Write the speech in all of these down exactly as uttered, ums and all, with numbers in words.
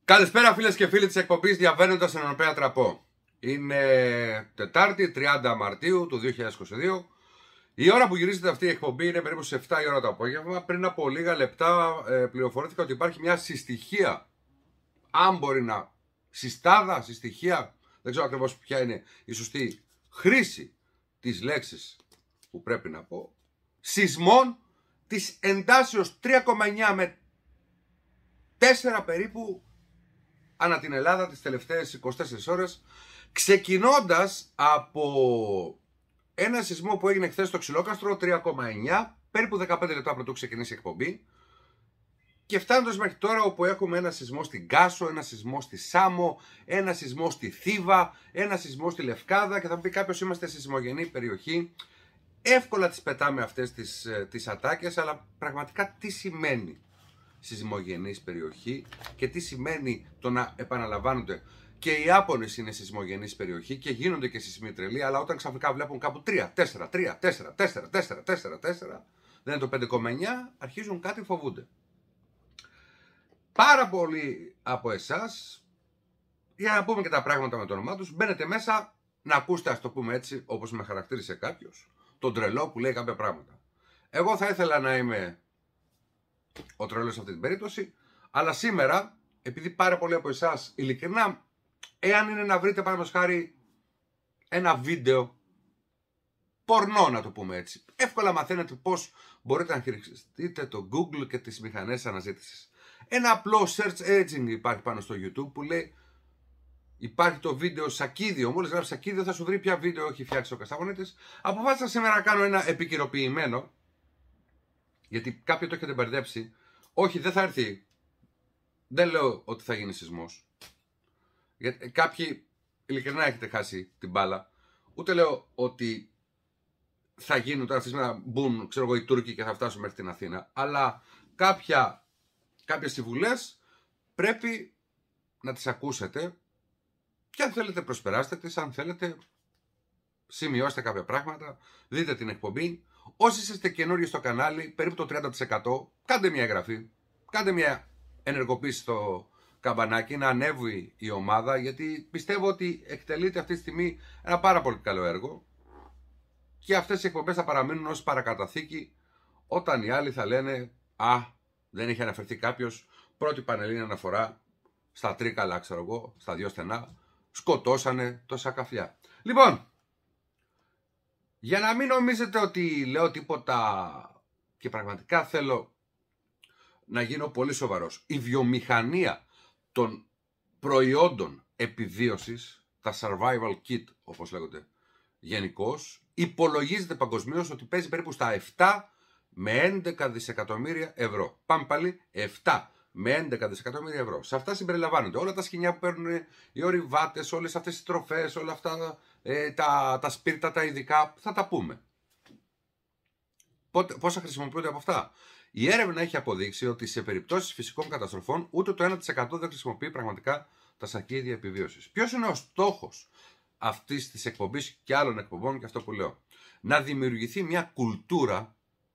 Καλησπέρα φίλες και φίλοι της εκπομπής Διαβαίνοντας στον Ευρωπαίο Τραπό. Είναι Τετάρτη, τριάντα Μαρτίου του δύο χιλιάδες είκοσι δύο. Η ώρα που γυρίζεται αυτή η εκπομπή είναι περίπου σε επτά η ώρα το απόγευμα. Πριν από λίγα λεπτά ε, πληροφορήθηκα ότι υπάρχει μια συστοιχία. Αν μπορεί να... Συστάδα, συστοιχία, δεν ξέρω ακριβώς ποια είναι η σωστή χρήση της λέξης που πρέπει να πω. Σεισμών της εντάσεως τρία κόμμα εννιά με τέσσερα περίπου ανά την Ελλάδα τις τελευταίες είκοσι τέσσερις ώρες, ξεκινώντας από ένα σεισμό που έγινε χθες στο Ξυλόκαστρο, τρία κόμμα εννιά, περίπου δεκαπέντε λεπτά πρωτού ξεκινήσει η εκπομπή, και φτάνοντας μέχρι τώρα όπου έχουμε ένα σεισμό στην Κάσο, ένα σεισμό στη Σάμο, ένα σεισμό στη Θήβα, ένα σεισμό στη Λευκάδα, και θα πει κάποιος είμαστε σε σεισμογενή περιοχή. Εύκολα τις πετάμε αυτές τις, τις ατάκες, αλλά πραγματικά τι σημαίνει σεισμογενής περιοχή και τι σημαίνει το να επαναλαμβάνονται. Και οι Ιάπωνες είναι σεισμογενής περιοχή και γίνονται και σεισμοί τρελοί, αλλά όταν ξαφνικά βλέπουν κάπου τρία, τέσσερα, τρία, τέσσερα, τέσσερα, τέσσερα, τέσσερα, τέσσερα, δεν είναι το πέντε κόμμα εννιά, αρχίζουν κάτι, φοβούνται. Πάρα πολλοί από εσάς, για να πούμε και τα πράγματα με το όνομά τους, μπαίνετε μέσα να ακούσετε, ας το πούμε έτσι, όπως με χαρακτήρισε κάποιος, τον τρελό που λέει κάποια πράγματα. Εγώ θα ήθελα να είμαι ο τρελός σε αυτή την περίπτωση, αλλά σήμερα, επειδή πάρα πολλοί από εσάς, ειλικρινά, εάν είναι να βρείτε παραδείγματος χάρη ένα βίντεο πορνό, να το πούμε έτσι, εύκολα μαθαίνετε πώς μπορείτε να χειριστείτε το Google και τις μηχανές αναζήτησης. Ένα απλό search engine υπάρχει πάνω στο YouTube που λέει, υπάρχει το βίντεο Σακίδιο. Μόλις γράψει Σακίδιο θα σου βρει ποια βίντεο έχει φτιάξει ο Κασταγονίτης. Αποφάσισα σήμερα να κάνω ένα επικαιροποιημένο, γιατί κάποιοι το έχετε μπερδέψει. Όχι, δεν θα έρθει. Δεν λέω ότι θα γίνει σεισμός. Γιατί κάποιοι ειλικρινά έχετε χάσει την μπάλα. Ούτε λέω ότι θα γίνουν τώρα αυτές να μπουν, ξέρω εγώ, οι Τούρκοι και θα φτάσουν μέχρι την Αθήνα. Αλλά κάποια, κάποιες συμβουλές πρέπει να τις ακούσετε. Και αν θέλετε προσπεράστε τις, αν θέλετε σημειώστε κάποια πράγματα, δείτε την εκπομπή. Όσοι είστε καινούριοι στο κανάλι, περίπου το τριάντα τοις εκατό, κάντε μια εγγραφή, κάντε μια ενεργοποίηση στο καμπανάκι, να ανέβει η ομάδα, γιατί πιστεύω ότι εκτελείται αυτή τη στιγμή ένα πάρα πολύ καλό έργο και αυτές οι εκπομπές θα παραμείνουν ως παρακαταθήκη όταν οι άλλοι θα λένε «Α, δεν είχε αναφερθεί κάποιος, πρώτη πανελλήνια αναφορά στα Τρίκαλα, ξέρω εγώ, στα δυο στενά, σκοτώσανε τόσα καφιά». Λοιπόν, για να μην νομίζετε ότι λέω τίποτα και πραγματικά θέλω να γίνω πολύ σοβαρός, η βιομηχανία των προϊόντων επιβίωσης, τα survival kit όπως λέγονται γενικώς, υπολογίζεται παγκοσμίως ότι παίζει περίπου στα επτά με έντεκα δισεκατομμύρια ευρώ. Πάμε πάλι, επτά με έντεκα δισεκατομμύρια ευρώ. Σε αυτά συμπεριλαμβάνονται όλα τα σκοινιά που παίρνουν οι ορειβάτες, όλες αυτές τις τροφές, όλα αυτά ε, τα, τα σπίρτα, τα ειδικά, θα τα πούμε. Πότε, πόσα χρησιμοποιούνται από αυτά. Η έρευνα έχει αποδείξει ότι σε περιπτώσεις φυσικών καταστροφών ούτε το ένα τοις εκατό δεν χρησιμοποιεί πραγματικά τα σακίδια επιβίωσης. Ποιος είναι ο στόχος αυτής της εκπομπής και άλλων εκπομπών και αυτό που λέω? Να δημιουργηθεί μια κουλτούρα,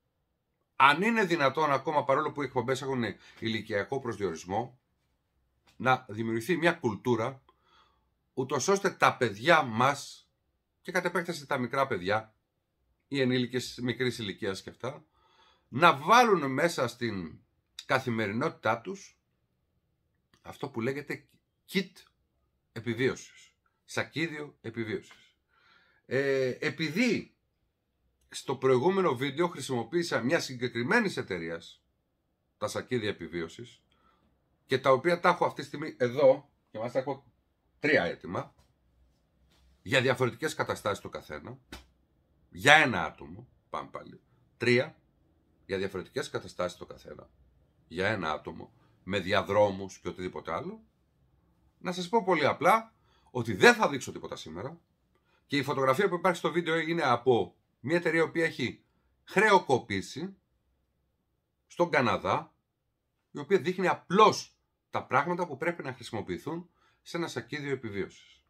αν είναι δυνατόν ακόμα, παρόλο που οι εκπομπές έχουν ηλικιακό προσδιορισμό, να δημιουργηθεί μια κουλτούρα ούτως ώστε τα παιδιά μας και κατ' επέκταση τα μικρά παιδιά, οι ενήλικες μικρής ηλικίας και αυτά, να βάλουν μέσα στην καθημερινότητά τους αυτό που λέγεται kit επιβίωσης, σακίδιο επιβίωσης. Ε, επειδή στο προηγούμενο βίντεο χρησιμοποίησα μια συγκεκριμένη εταιρεία τα σακίδια επιβίωσης και τα οποία τα έχω αυτή τη στιγμή εδώ και μάλιστα έχω τρία έτοιμα για διαφορετικές καταστάσεις το καθένα, για ένα άτομο, πάμε πάλι, τρία για διαφορετικές καταστάσεις το καθένα, για ένα άτομο, με διαδρόμους και οτιδήποτε άλλο. Να σας πω πολύ απλά ότι δεν θα δείξω τίποτα σήμερα και η φωτογραφία που υπάρχει στο βίντεο είναι από μια εταιρεία η οποία έχει χρεοκοπήσει στον Καναδά, η οποία δείχνει απλώς τα πράγματα που πρέπει να χρησιμοποιηθούν σε ένα σακίδιο επιβίωσης.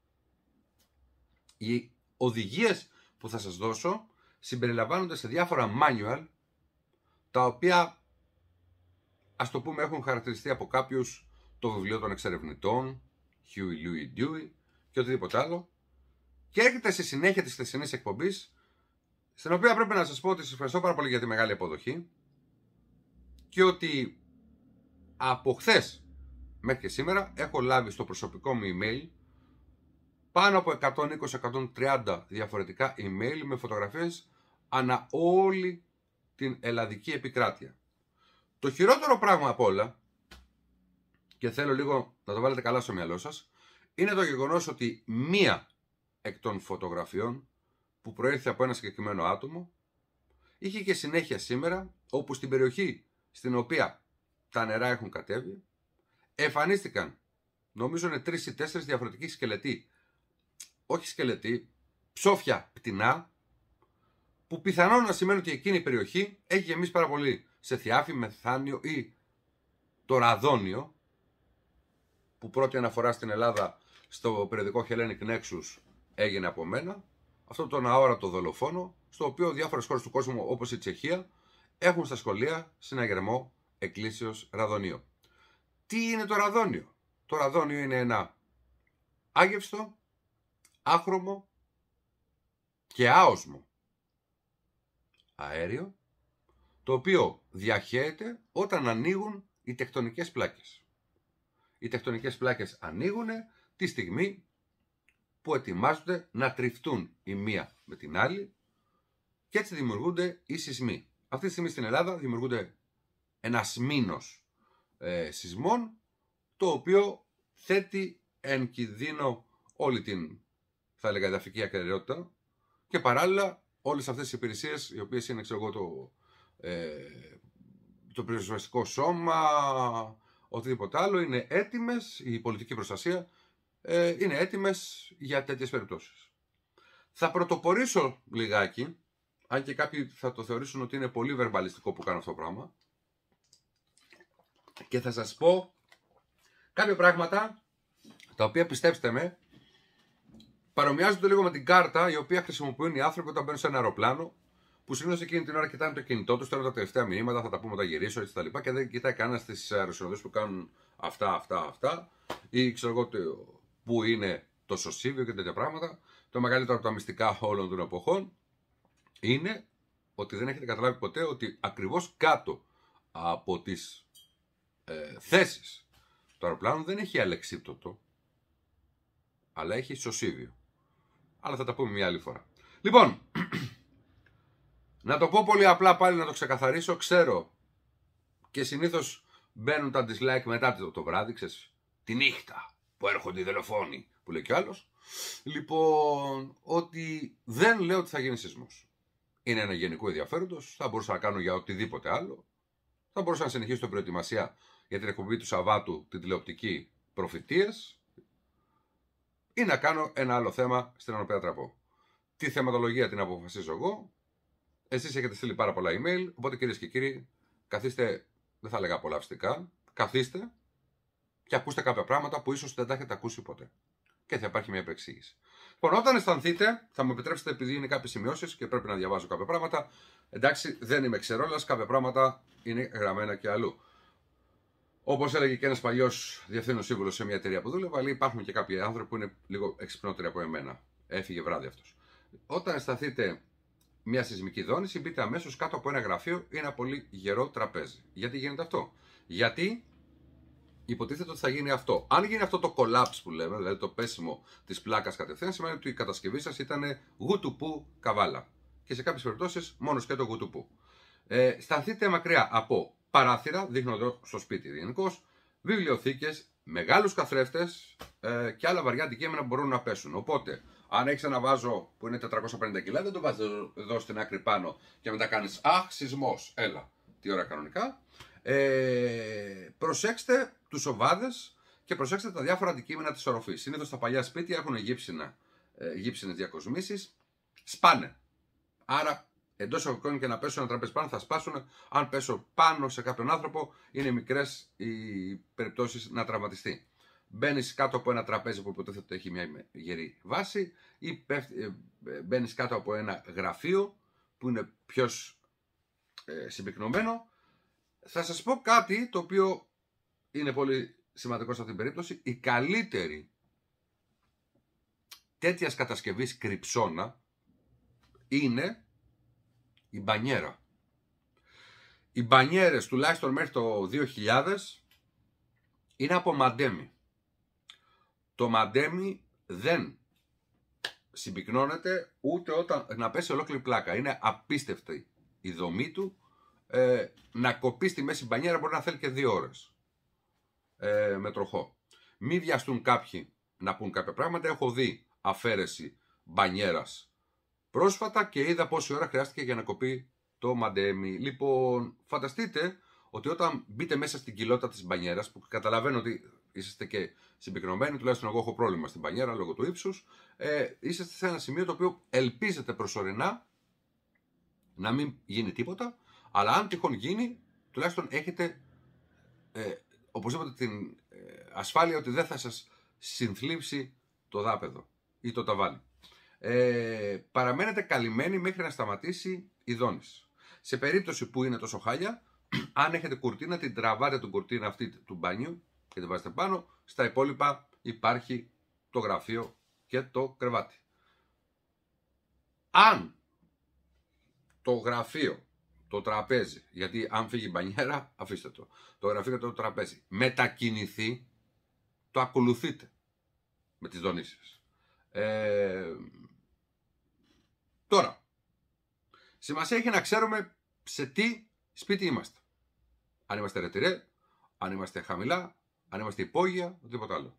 Οι οδηγίες που θα σας δώσω συμπεριλαμβάνονται σε διάφορα manual, τα οποία, ας το πούμε, έχουν χαρακτηριστεί από κάποιους το βιβλίο των εξερευνητών, Huey, Louie, Dewey και οτιδήποτε άλλο. Και έρχεται στη συνέχεια της χθεσινής εκπομπής, στην οποία πρέπει να σας πω ότι σας ευχαριστώ πάρα πολύ για τη μεγάλη αποδοχή και ότι από χθες μέχρι και σήμερα έχω λάβει στο προσωπικό μου email πάνω από εκατόν είκοσι με εκατόν τριάντα διαφορετικά email με φωτογραφίες ανά όλη την ελλαδική επικράτεια. Το χειρότερο πράγμα απ' όλα, και θέλω λίγο να το βάλετε καλά στο μυαλό σας, είναι το γεγονός ότι μία εκ των φωτογραφιών που προήρθε από ένα συγκεκριμένο άτομο είχε και συνέχεια σήμερα, όπου στην περιοχή στην οποία τα νερά έχουν κατέβει εμφανίστηκαν, νομίζω είναι τρεις ή τέσσερις διαφορετικοί σκελετοί, όχι σκελετοί, ψόφια πτηνά, που πιθανόν να σημαίνει ότι εκείνη η περιοχή έχει γεμίσει πάρα πολύ σε θιάφη, μεθάνιο ή το ραδόνιο, που πρώτη αναφορά στην Ελλάδα στο περιοδικό Hellenic Nexus έγινε από μένα, αυτό τον αόρατο δολοφόνο, στο οποίο διάφορες χώρες του κόσμου όπως η Τσεχία έχουν στα σχολεία συναγερμό εκκλήσεως ραδονείο. Τι είναι το ραδόνιο? Το ραδόνιο είναι ένα άγευστο, άχρωμο και άοσμο αέριο, το οποίο διαχέεται όταν ανοίγουν οι τεκτονικές πλάκες. Οι τεκτονικές πλάκες ανοίγουν τη στιγμή που ετοιμάζονται να τριφτούν η μία με την άλλη και έτσι δημιουργούνται οι σεισμοί. Αυτή τη στιγμή στην Ελλάδα δημιουργούνται ένας μήνος ε, σεισμών, το οποίο θέτει εν κινδύνο όλη την, θα έλεγα, εδαφική ακεραιότητα και παράλληλα όλες αυτές τις υπηρεσίες, οι οποίες είναι, ξέρω εγώ, το, ε, το πυροσβεστικό σώμα, οτιδήποτε άλλο, είναι έτοιμες, η πολιτική προστασία ε, είναι έτοιμες για τέτοιες περιπτώσεις. Θα πρωτοπορήσω λιγάκι, αν και κάποιοι θα το θεωρήσουν ότι είναι πολύ βερμπαλιστικό που κάνω αυτό το πράγμα, και θα σας πω κάποια πράγματα τα οποία, πιστέψτε με, παρομοιάζονται λίγο με την κάρτα η οποία χρησιμοποιούν οι άνθρωποι όταν μπαίνουν σε ένα αεροπλάνο, που συνήθως εκείνη την ώρα κοιτάνε το κινητό του, στέλνουν τα τελευταία μηνύματα, θα τα πούμε, τα γυρίσω έτσι τα λοιπά, και δεν κοιτάει κανένα στις αεροσυνοδούς που κάνουν αυτά, αυτά, αυτά, ή ξέρω εγώ που είναι το σωσίβιο και τέτοια πράγματα. Το μεγαλύτερο από τα μυστικά όλων των εποχών είναι ότι δεν έχετε καταλάβει ποτέ ότι ακριβώς κάτω από τις ε, θέσεις του αεροπλάνου δεν έχει αλεξίπτωτο, αλλά έχει σωσίβιο. Αλλά θα τα πούμε μια άλλη φορά. Λοιπόν, να το πω πολύ απλά πάλι, να το ξεκαθαρίσω. Ξέρω και συνήθως μπαίνουν τα dislike μετά το, το βράδυ, ξέρεις, τη νύχτα που έρχονται οι δολοφόνοι, που λέει κι άλλος. Λοιπόν, ότι δεν λέω ότι θα γίνει σεισμός. Είναι ένα γενικό ενδιαφέροντος, θα μπορούσα να κάνω για οτιδήποτε άλλο. Θα μπορούσα να συνεχίσω την προετοιμασία για την εκπομπή του Σαββάτου, την τηλεοπτική προφητείες, ή να κάνω ένα άλλο θέμα στην οποία τραπώ. Τη θεματολογία την αποφασίζω εγώ. Εσείς έχετε στείλει πάρα πολλά email, οπότε κυρίες και κύριοι, καθίστε, δεν θα λέγα απολαυστικά, καθίστε και ακούστε κάποια πράγματα που ίσως δεν τα έχετε ακούσει ποτέ. Και θα υπάρχει μια επεξήγηση. Λοιπόν, όταν αισθανθείτε, θα μου επιτρέψετε, επειδή είναι κάποιες σημειώσεις και πρέπει να διαβάζω κάποια πράγματα. Εντάξει, δεν είμαι ξερόλας, κάποια πράγματα είναι γραμμένα και αλλού. Όπως έλεγε και ένας παλιός διευθύνων σύμβουλος σε μια εταιρεία που δούλευα, λέει, υπάρχουν και κάποιοι άνθρωποι που είναι λίγο εξυπνότεροι από εμένα. Έφυγε βράδυ αυτός. Όταν αισθανθείτε μια σεισμική δόνηση, μπείτε αμέσως κάτω από ένα γραφείο ή ένα πολύ γερό τραπέζι. Γιατί γίνεται αυτό? Γιατί υποτίθεται ότι θα γίνει αυτό. Αν γίνει αυτό το collapse που λέμε, δηλαδή το πέσιμο της πλάκας κατευθείαν, σημαίνει ότι η κατασκευή σας ήταν γουτουπού καβάλα. Και σε κάποιες περιπτώσεις μόνο και το γουτουπού. Ε, σταθείτε μακριά από παράθυρα, δείχνω εδώ στο σπίτι γενικώς, βιβλιοθήκες, μεγάλους καθρέφτες ε, και άλλα βαριά αντικείμενα που μπορούν να πέσουν. Οπότε, αν έχεις ένα βάζο που είναι τετρακόσια πενήντα κιλά, δεν το βάζεις εδώ στην άκρη πάνω και μετά κάνεις αχ, σεισμός. Έλα, τι ώρα κανονικά. Ε, προσέξτε τους οβάδες και προσέξτε τα διάφορα αντικείμενα της οροφής. Συνήθως τα παλιά σπίτια έχουν γύψινα, ε, γύψινες διακοσμήσεις, σπάνε. Άρα, εντός αγωγικών και να πέσω ένα τραπέζι πάνω θα σπάσουν. Αν πέσω πάνω σε κάποιον άνθρωπο, είναι μικρές οι περιπτώσεις να τραυματιστεί. Μπαίνεις κάτω από ένα τραπέζι που υποτίθεται ότι έχει μια γερή βάση, ή μπαίνεις κάτω από ένα γραφείο που είναι πιο ε, συμπυκνωμένο. Θα σας πω κάτι το οποίο είναι πολύ σημαντικό σε αυτήν την περίπτωση, η καλύτερη τέτοιας κατασκευής κρυψώνα είναι η μπανιέρα. Οι μπανιέρες τουλάχιστον μέχρι το δύο χιλιάδες είναι από μαντέμι. Το μαντέμι δεν συμπυκνώνεται ούτε όταν να πέσει ολόκληρη πλάκα. Είναι απίστευτη η δομή του. Ε, να κοπεί στη μέση μπανιέρα μπορεί να θέλει και δύο ώρες ε, με τροχό. Μην βιαστούν κάποιοι να πούν κάποια πράγματα. Έχω δει αφαίρεση μπανιέρας πρόσφατα και είδα πόση ώρα χρειάστηκε για να κοπεί το μαντέμι. Λοιπόν, φανταστείτε ότι όταν μπείτε μέσα στην κοιλότητα της μπανιέρας, που καταλαβαίνω ότι είσαστε και συμπυκνωμένοι, τουλάχιστον εγώ έχω πρόβλημα στην μπανιέρα λόγω του ύψους, ε, είσαστε σε ένα σημείο το οποίο ελπίζετε προσωρινά να μην γίνει τίποτα, αλλά αν τυχόν γίνει, τουλάχιστον έχετε ε, οπωσδήποτε την ε, ασφάλεια ότι δεν θα σας συνθλίψει το δάπεδο ή το ταβάνι. Ε, παραμένετε καλυμμένοι μέχρι να σταματήσει η δόνηση. Σε περίπτωση που είναι τόσο χάλια, αν έχετε κουρτίνα, την τραβάτε την κουρτίνα αυτή του μπάνιου και την βάζετε πάνω. Στα υπόλοιπα υπάρχει το γραφείο και το κρεβάτι. Αν το γραφείο, το τραπέζι, γιατί αν φύγει η μπανιέρα, αφήστε το, το γραφείο και το τραπέζι μετακινηθεί, το ακολουθείτε με τις δονήσεις. Ε, τώρα, σημασία έχει να ξέρουμε σε τι σπίτι είμαστε. Αν είμαστε ρετυρέ, αν είμαστε χαμηλά, αν είμαστε υπόγεια, οτιδήποτε άλλο.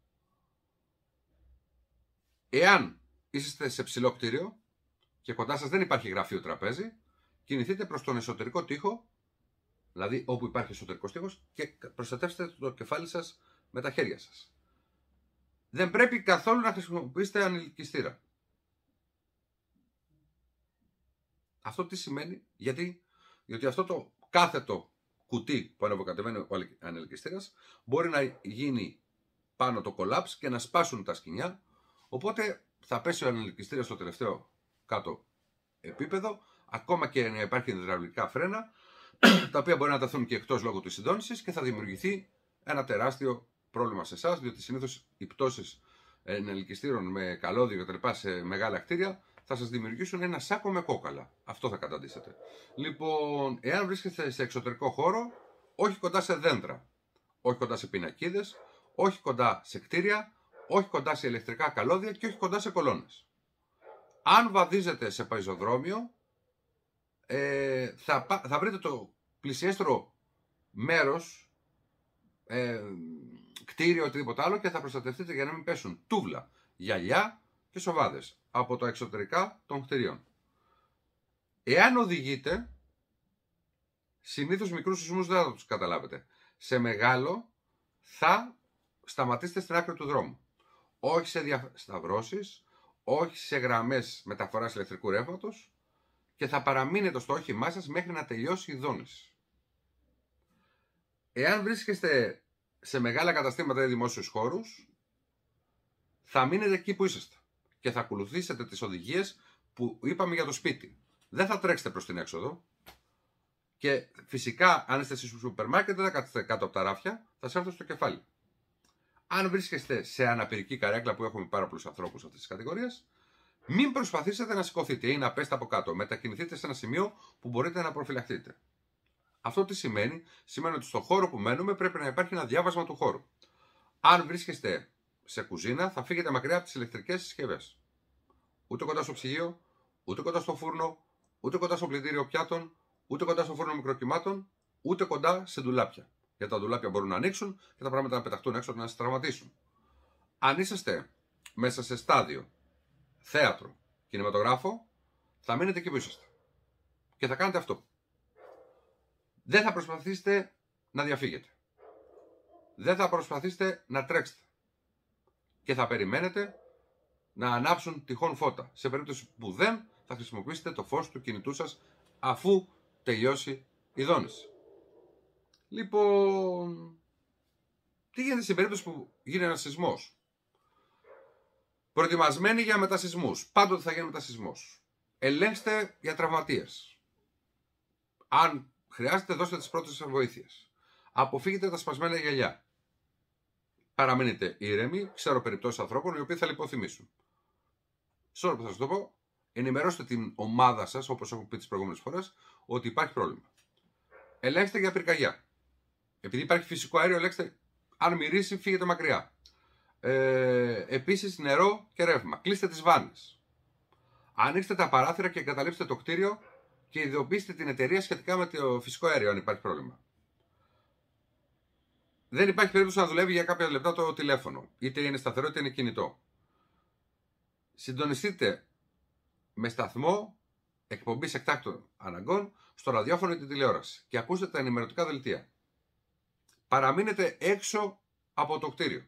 Εάν είσαστε σε ψηλό κτίριο και κοντά σας δεν υπάρχει γραφείο τραπέζι, κινηθείτε προς τον εσωτερικό τοίχο, δηλαδή όπου υπάρχει εσωτερικός τοίχος, και προστατεύστε το κεφάλι σας με τα χέρια σας. Δεν πρέπει καθόλου να χρησιμοποιήσετε ανελκυστήρα. Αυτό τι σημαίνει? Γιατί, γιατί αυτό το κάθετο κουτί που ανεβοκατεβαίνει ο ανελκυστήρας μπορεί να γίνει πάνω το collapse και να σπάσουν τα σκοινιά, οπότε θα πέσει ο ανελκυστήρας στο τελευταίο κάτω επίπεδο, ακόμα και να υπάρχει υδραυλικά φρένα, τα οποία μπορεί να ταθούν και εκτός λόγω της συντόνισης και θα δημιουργηθεί ένα τεράστιο πρόβλημα σε εσάς, διότι συνήθως οι πτώσεις ανελκυστήρων με καλώδιο κτλ. Σε μεγάλα κτίρια θα σας δημιουργήσουν ένα σάκο με κόκαλα. Αυτό θα καταντήσετε. Λοιπόν, εάν βρίσκεστε σε εξωτερικό χώρο, όχι κοντά σε δέντρα, όχι κοντά σε πινακίδες, όχι κοντά σε κτίρια, όχι κοντά σε ηλεκτρικά καλώδια και όχι κοντά σε κολόνες. Αν βαδίζετε σε πεζοδρόμιο, ε, θα, θα βρείτε το πλησιέστερο μέρος, ε, κτίριο, οτιδήποτε άλλο, και θα προστατευτείτε για να μην πέσουν τούβλα, γυαλιά και σοβάδες από τα εξωτερικά των κτιριών. Εάν οδηγείτε, συνήθως μικρούς σεισμούς δεν θα τους καταλάβετε. Σε μεγάλο θα σταματήσετε στην άκρη του δρόμου. Όχι σε διασταυρώσεις, όχι σε γραμμές μεταφοράς ηλεκτρικού ρεύματος, και θα παραμείνετε στο όχημά σας μέχρι να τελειώσει η δόνηση. Εάν βρίσκεστε σε μεγάλα καταστήματα ή δημόσιους χώρους, θα μείνετε εκεί που είσαστε και θα ακολουθήσετε τις οδηγίες που είπαμε για το σπίτι. Δεν θα τρέξετε προς την έξοδο και φυσικά αν είστε σε σούπερ μάρκετ δεν θα κάτσετε κάτω από τα ράφια, θα σας έρθουν στο κεφάλι. Αν βρίσκεστε σε αναπηρική καρέκλα, που έχουμε πάρα πολλούς ανθρώπους αυτής της κατηγορίας, μην προσπαθήσετε να σηκωθείτε ή να πέσετε από κάτω. Μετακινηθείτε σε ένα σημείο που μπορείτε να προφυλαχτείτε. Αυτό τι σημαίνει? Σημαίνει ότι στο χώρο που μένουμε πρέπει να υπάρχει ένα διάβασμα του χώρου. Αν βρίσκεστε σε κουζίνα, θα φύγετε μακριά από τις ηλεκτρικές συσκευές. Ούτε κοντά στο ψυγείο, ούτε κοντά στο φούρνο, ούτε κοντά στο πλυντήριο πιάτων, ούτε κοντά στο φούρνο μικροκυμάτων, ούτε κοντά σε ντουλάπια. Γιατί τα ντουλάπια μπορούν να ανοίξουν και τα πράγματα να πεταχτούν έξω και να σας τραυματίσουν. Αν είσαστε μέσα σε στάδιο, θέατρο, κινηματογράφο, θα μείνετε εκεί που είσαστε. Και θα κάνετε αυτό. Δεν θα προσπαθήσετε να διαφύγετε. Δεν θα προσπαθήσετε να τρέξετε. Και θα περιμένετε να ανάψουν τυχόν φώτα. Σε περίπτωση που δεν, θα χρησιμοποιήσετε το φως του κινητού σας αφού τελειώσει η δόνηση. Λοιπόν, τι γίνεται σε περίπτωση που γίνει ένας σεισμός? Προετοιμασμένοι για μετασεισμούς. Πάντοτε θα γίνει μετασεισμός. Ελέγξτε για τραυματίες. Αν χρειάζεται, δώστε τις πρώτες βοήθειες. Αποφύγετε τα σπασμένα γυαλιά. παραμείνετε ήρεμοι. Ξέρω περιπτώσεις ανθρώπων οι οποίοι θα λιποθυμήσουν. Σώρο που θα σας το πω, ενημερώστε την ομάδα σας, όπως έχω πει τις προηγούμενες φορές, ότι υπάρχει πρόβλημα. Ελέγξτε για πυρκαγιά. Επειδή υπάρχει φυσικό αέριο, ελέγξτε. Αν μυρίσει, φύγετε μακριά. Ε, επίσης, νερό και ρεύμα. Κλείστε τις βάνες. Ανοίξτε τα παράθυρα και εγκαταλείψτε το κτίριο και ειδοποιήστε την εταιρεία σχετικά με το φυσικό αέριο, αν υπάρχει πρόβλημα. Δεν υπάρχει περίπτωση να δουλεύει για κάποια λεπτά το τηλέφωνο. Είτε είναι σταθερό είτε είναι κινητό. Συντονιστείτε με σταθμό εκπομπής εκτάκτων αναγκών στο ραδιόφωνο ή την τηλεόραση και ακούστε τα ενημερωτικά δελτία. Παραμείνετε έξω από το κτίριο.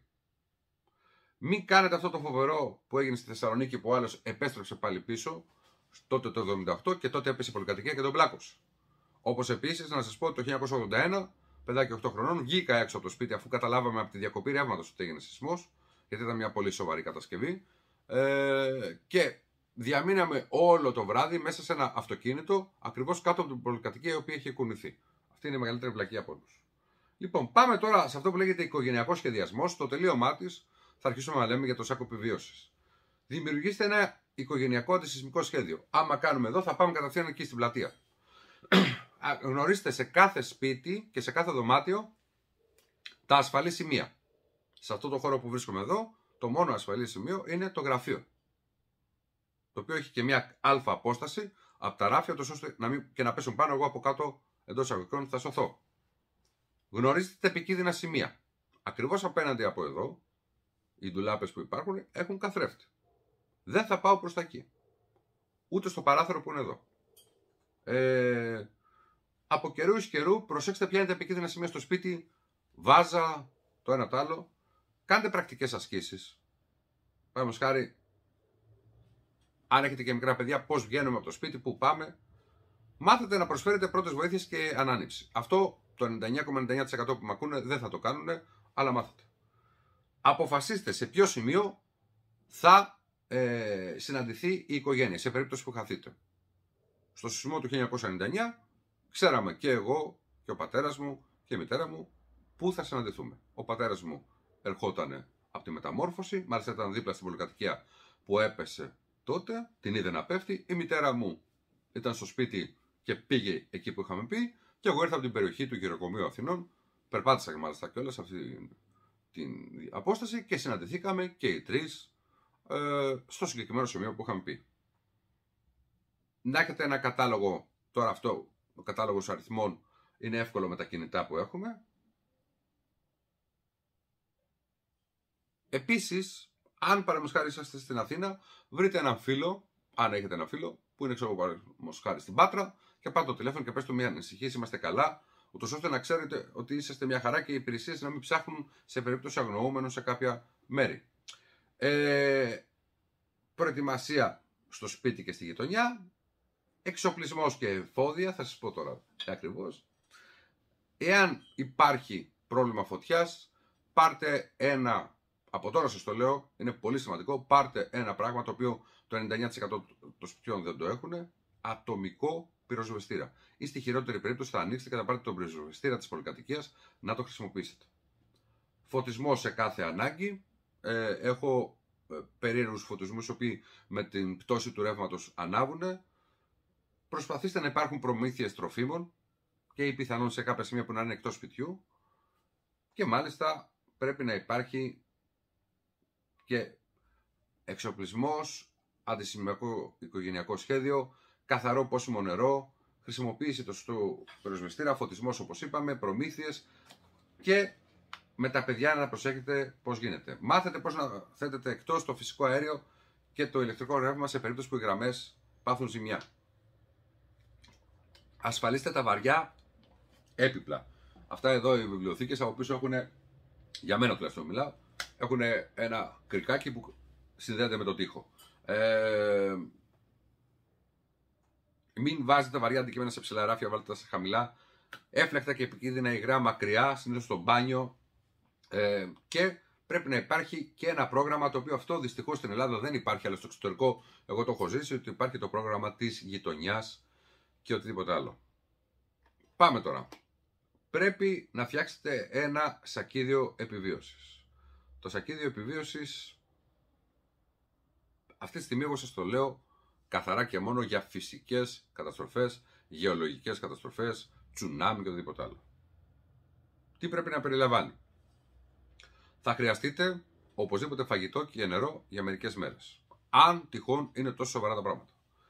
Μην κάνετε αυτό το φοβερό που έγινε στη Θεσσαλονίκη που ο άλλος επέστρεψε πάλι πίσω, τότε το εβδομήντα οκτώ, και τότε έπεσε η πολυκατοικία και τον πλάκωσε. Όπως επίσης, να σας πω, το χίλια εννιακόσια ογδόντα ένα, παιδάκι οκτώ χρονών, βγήκα έξω από το σπίτι αφού καταλάβαμε από τη διακοπή ρεύματος ότι έγινε σεισμός, γιατί ήταν μια πολύ σοβαρή κατασκευή. Ε, και διαμείναμε όλο το βράδυ μέσα σε ένα αυτοκίνητο, ακριβώς κάτω από την πολυκατοικία η οποία είχε κουνηθεί. Αυτή είναι η μεγαλύτερη βλακεία από όλους. Λοιπόν, πάμε τώρα σε αυτό που λέγεται οικογενειακό σχεδιασμός. Στο τελείωμά της θα αρχίσουμε να λέμε για το σάκο επιβίωσης. Δημιουργήστε ένα οικογενειακό αντισυσμικό σχέδιο. Άμα κάνουμε εδώ, θα πάμε κατευθείαν εκεί στην πλατεία. Γνωρίστε σε κάθε σπίτι και σε κάθε δωμάτιο τα ασφαλή σημεία. Σε αυτό το χώρο που βρίσκομαι εδώ, το μόνο ασφαλή σημείο είναι το γραφείο. Το οποίο έχει και μια αλφα απόσταση από τα ράφια, ώστε να μην, και να πέσουν πάνω, εγώ από κάτω εντός εισαγωγικών θα σωθώ. Γνωρίζετε τα επικίνδυνα σημεία. Ακριβώς απέναντι από εδώ, οι ντουλάπες που υπάρχουν έχουν καθρέφτη. Δεν θα πάω προς τα εκεί. Ούτε στο παράθυρο που είναι εδώ. Ε, από καιρού εις καιρού προσέξτε ποια είναι τα επικίνδυνα σημεία στο σπίτι. Βάζα το ένα το άλλο. Κάντε πρακτικές ασκήσεις. Παραδείγματος χάρη, αν έχετε και μικρά παιδιά, πώς βγαίνουμε από το σπίτι, πού πάμε. Μάθετε να προσφέρετε πρώτες βοήθειες και ανάνυψη. Αυτό το ενενήντα εννιά κόμμα ενενήντα εννιά τοις εκατό που με ακούνε δεν θα το κάνουν, αλλά μάθετε. Αποφασίστε σε ποιο σημείο θα ε, συναντηθεί η οικογένεια, σε περίπτωση που χαθείτε. Στο σεισμό του χίλια εννιακόσια ενενήντα εννιά ξέραμε και εγώ και ο πατέρας μου και η μητέρα μου πού θα συναντηθούμε. Ο πατέρας μου ερχόταν από τη μεταμόρφωση, μάλιστα ήταν δίπλα στην πολυκατοικία που έπεσε τότε, την είδε να πέφτει. Η μητέρα μου ήταν στο σπίτι και πήγε εκεί που είχαμε πει, και εγώ ήρθα από την περιοχή του γυροκομείου Αθηνών, περπάτησα και μάλιστα κιόλας αυτή την απόσταση και συναντηθήκαμε και οι τρεις ε, στο συγκεκριμένο σημείο που είχαμε πει. Να έχετε ένα κατάλογο, τώρα αυτό ο κατάλογος αριθμών είναι εύκολο με τα κινητά που έχουμε. Επίσης, αν παραδείγματος χάρη είσαστε στην Αθήνα, βρείτε έναν φίλο, αν έχετε έναν φίλο, που είναι ξέρω παραδείγματος χάρη στην Πάτρα, και πάτε το τηλέφωνο και πες του μια ανησυχία, είμαστε καλά, ούτως ώστε να ξέρετε ότι είσαστε μια χαρά και οι υπηρεσίες να μην ψάχνουν σε περίπτωση αγνοούμενων σε κάποια μέρη. Ε, προετοιμασία στο σπίτι και στη γειτονιά, εξοπλισμός και εφόδια, θα σας πω τώρα ακριβώς. Εάν υπάρχει πρόβλημα φωτιάς, πάρτε ένα, από τώρα σας το λέω, είναι πολύ σημαντικό, πάρτε ένα πράγμα το οποίο το ενενήντα εννιά τοις εκατό των σπιτιών δεν το έχουν, ατομικό πυροσβεστήρα. Ή στη χειρότερη περίπτωση θα ανοίξετε και θα πάρετε τον πυροσβεστήρα της πολυκατοικίας να το χρησιμοποιήσετε. Φωτισμό σε κάθε ανάγκη. Ε, έχω ε, περίεργους φωτισμούς οι οποίοι με την πτώση του ρεύματος ανάβουν. Προσπαθήστε να υπάρχουν προμήθειες τροφίμων και ή πιθανόν σε κάποια σημεία που να είναι εκτός σπιτιού. Και μάλιστα πρέπει να υπάρχει και εξοπλισμός, αντισημιακό οικογενειακό σχέδιο, καθαρό πόσιμο νερό, χρησιμοποίηση του σωστού πυροσβεστήρα, φωτισμός όπως είπαμε, προμήθειες, και με τα παιδιά να προσέχετε πώς γίνεται. Μάθετε πώς να θέτετε εκτός το φυσικό αέριο και το ηλεκτρικό ρεύμα σε περίπτωση που οι γραμμές πάθουν ζημιά. Ασφαλίστε τα βαριά έπιπλα. Αυτά εδώ οι βιβλιοθήκες από πίσω έχουν, για μένα τουλάχιστον μιλάω, έχουν ένα κρικάκι που συνδέεται με το τοίχο. Ε, μην βάζετε βαριά αντικείμενα σε ψηλά ράφια, βάλτε τα σε χαμηλά. Έφλεκτα και επικίνδυνα υγρά μακριά, συνήθως στο μπάνιο. Ε, και πρέπει να υπάρχει και ένα πρόγραμμα, το οποίο αυτό δυστυχώς στην Ελλάδα δεν υπάρχει, αλλά στο εξωτερικό εγώ το έχω ζήσει, ότι υπάρχει το πρόγραμμα της γειτονιάς και οτιδήποτε άλλο. Πάμε τώρα. Πρέπει να φτιάξετε ένα σακίδιο επιβίωσης. Το σακίδιο επιβίωσης, αυτή τη στιγμή εγώ σας το λέω καθαρά και μόνο για φυσικές καταστροφές, γεωλογικές καταστροφές, τσουνάμι και οτιδήποτε άλλο. Τι πρέπει να περιλαμβάνει? Θα χρειαστείτε οπωσδήποτε φαγητό και νερό για μερικές μέρες. Αν τυχόν είναι τόσο σοβαρά τα πράγματα.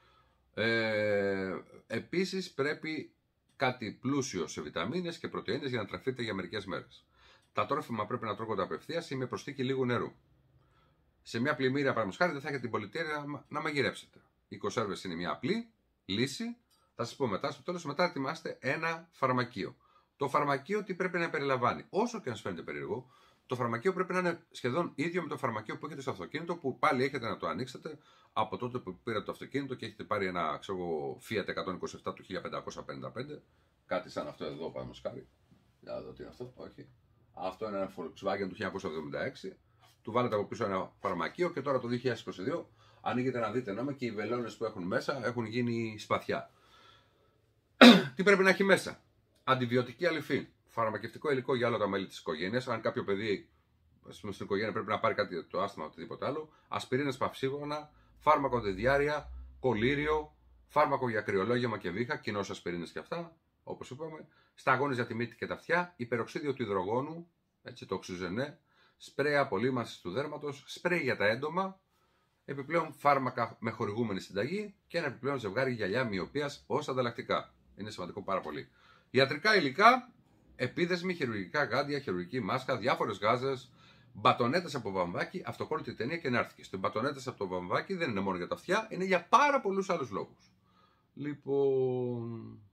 Ε, επίσης πρέπει κάτι πλούσιο σε βιταμίνες και πρωτεΐνες για να τραφείτε για μερικές μέρες. Τα τρόφιμα πρέπει να τρώγονται απευθείας ή με προσθήκη λίγου νερού. Σε μια πλημμύρα, παραδείγματος χάρη, δεν θα έχετε την πολυτέλεια να μαγειρέψετε. Οι κονσέρβες είναι μια απλή λύση. Θα σας πω μετά, στο τέλος, μετά ετοιμάστε ένα φαρμακείο. Το φαρμακείο τι πρέπει να περιλαμβάνει? Όσο και αν σας φαίνεται περίεργο, το φαρμακείο πρέπει να είναι σχεδόν ίδιο με το φαρμακείο που έχετε στο αυτοκίνητο, που πάλι έχετε να το ανοίξετε από τότε που πήρατε το αυτοκίνητο και έχετε πάρει ένα, ξέρω, Fiat εκατόν είκοσι επτά του χίλια πεντακόσια πενήντα πέντε. Κάτι σαν αυτό εδώ, παραδείγματος χάρη. Για να δω τι είναι αυτό. Όχι. Αυτό είναι ένα Volkswagen του χίλια εννιακόσια εβδομήντα έξι. Του βάλετε από πίσω ένα φαρμακείο και τώρα το δύο χιλιάδες είκοσι δύο ανοίγετε να δείτε νόημα και οι βελόνες που έχουν μέσα έχουν γίνει σπαθιά. Τι πρέπει να έχει μέσα? Αντιβιωτική αληφή, φαρμακευτικό υλικό για όλα τα μέλη της οικογένειας. Αν κάποιο παιδί στην οικογένεια πρέπει να πάρει κάτι το άσθημα ή οτιδήποτε άλλο, ασπιρίνες παυσίγωνα, φάρμακο διάρρεια, κολύριο, φάρμακο για κρυολόγημα και βήχα, κοινώς ασπιρίνες και αυτά, όπως είπαμε, σταγόνες για τη μύτη και τα αυτιά, υπεροξίδιο του υδρογόνου, έτσι, το οξυζενέ, σπρέι απολύμανσης του δέρματος, σπρέι για τα έντομα, επιπλέον φάρμακα με χορηγούμενη συνταγή και ένα επιπλέον ζευγάρι γυαλιά μυοπίας ως ανταλλακτικά. Είναι σημαντικό πάρα πολύ. Ιατρικά υλικά, επίδεσμοι, χειρουργικά γάντια, χειρουργική μάσκα, διάφορες γάζες, μπατονέτες από βαμβάκι, αυτοκόλλητη ταινία και να'ρθηκες. Το μπατονέτες από το βαμβάκι δεν είναι μόνο για τα αυτιά, είναι για πάρα πολλούς άλλους λόγους. Λοιπόν,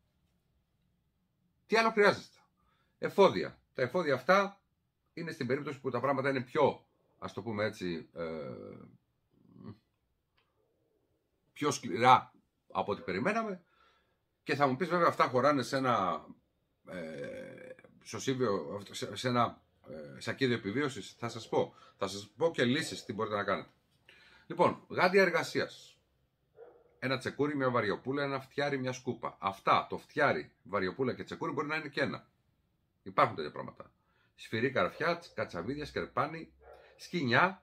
τι άλλο χρειάζεστε? Εφόδια. Τα εφόδια αυτά είναι στην περίπτωση που τα πράγματα είναι πιο, ας το πούμε έτσι, ε, πιο σκληρά από ό,τι περιμέναμε. Και θα μου πεις βέβαια αυτά χωράνε σε ένα, ε, σωσίβιο, σε ένα ε, σακίδιο επιβίωσης. Θα σας πω. Θα σας πω και λύσεις τι μπορείτε να κάνετε. Λοιπόν, γάντια εργασίας. Ένα τσεκούρι, μια βαριοπούλα, ένα φτιάρι, μια σκούπα. Αυτά, το φτιάρι, βαριοπούλα και τσεκούρι μπορεί να είναι και ένα. Υπάρχουν τέτοια πράγματα. Σφυρί καρφιά, κατσαβίδια, σκερπάνι, σκοινιά,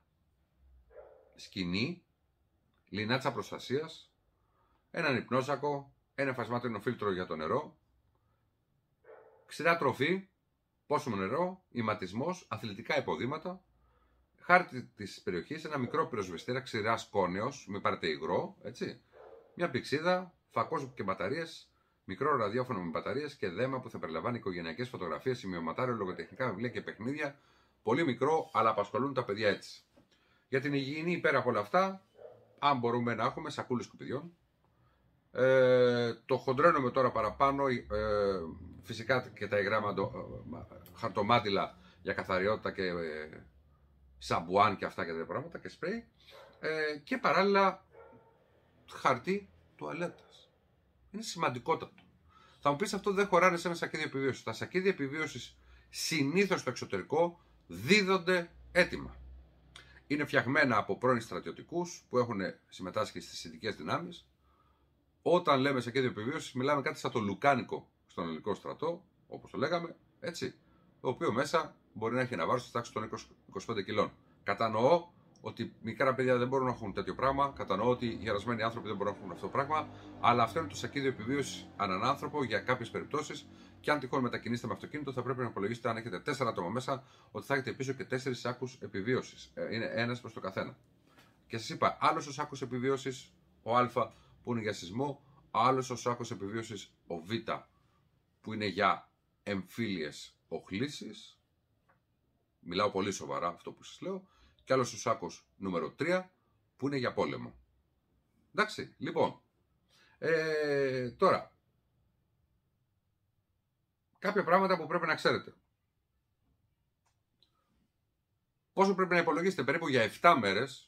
σκοινί, λινάτσα προστασίας, έναν υπνόσακο, ένα φασμάτινο φίλτρο για το νερό, ξηρά τροφή, πόσιμο νερό, ηματισμός, αθλητικά υποδήματα, χάρτη της περιοχής, ένα μικρό πυροσβεστήρα ξηρά σκόνεως, μην πάρετε υγρό, έτσι, μια πηξίδα, φακός και μπαταρίες, μικρό ραδιόφωνο με μπαταρίες και δέμα που θα περιλαμβάνει οικογενειακές φωτογραφίες, σημειωματάριο, λογοτεχνικά βιβλία και παιχνίδια. Πολύ μικρό, αλλά απασχολούν τα παιδιά έτσι. Για την υγιεινή, πέρα από όλα αυτά, αν μπορούμε να έχουμε σακούλες σκουπιδιών. Ε, το χοντρένουμε τώρα παραπάνω, ε, φυσικά και τα υγρά μαντο, ε, χαρτομάτιλα για καθαριότητα και ε, σαμπουάν και αυτά και τέτοια πράγματα και σπρέι. Ε, και παράλληλα χαρτί τουαλέτας. Είναι σημαντικότατο. Θα μου πεις αυτό δεν χωράνε σε ένα σακίδιο επιβίωσης. Τα σακίδια επιβίωσης συνήθως στο εξωτερικό δίδονται έτοιμα. Είναι φτιαγμένα από πρώην στρατιωτικούς που έχουν συμμετάσχει στις ειδικές δυνάμεις. Όταν λέμε σακίδιο επιβίωσης, μιλάμε κάτι σαν το λουκάνικο στον ελληνικό στρατό, όπως το λέγαμε, έτσι, το οποίο μέσα μπορεί να έχει ένα βάρος της τάξης των είκοσι με είκοσι πέντε κιλών. Κατανοώ ότι μικρά παιδιά δεν μπορούν να έχουν τέτοιο πράγμα, κατανοώ ότι οι γερασμένοι άνθρωποι δεν μπορούν να έχουν αυτό το πράγμα, αλλά αυτό είναι το σακίδιο επιβίωσης ανά άνθρωπο για κάποιες περιπτώσεις. Και αν τυχόν μετακινήσετε με αυτοκίνητο, θα πρέπει να υπολογίσετε, αν έχετε τέσσερα άτομα μέσα, ότι θα έχετε πίσω και τέσσερις σάκους επιβίωσης. Ε, είναι ένας προς το καθένα. Και σας είπα, άλλος ο σάκος επιβίωσης, ο Α, που είναι για σεισμό, άλλος ο σάκος επιβίωσης, ο Β, που είναι για εμφύλιες οχλήσεις. Μιλάω πολύ σοβαρά αυτό που σας λέω. Και άλλος ο σάκος νούμερο τρία, που είναι για πόλεμο. Εντάξει, λοιπόν. Ε, τώρα, κάποια πράγματα που πρέπει να ξέρετε. Πόσο πρέπει να υπολογίσετε? Περίπου για επτά μέρες,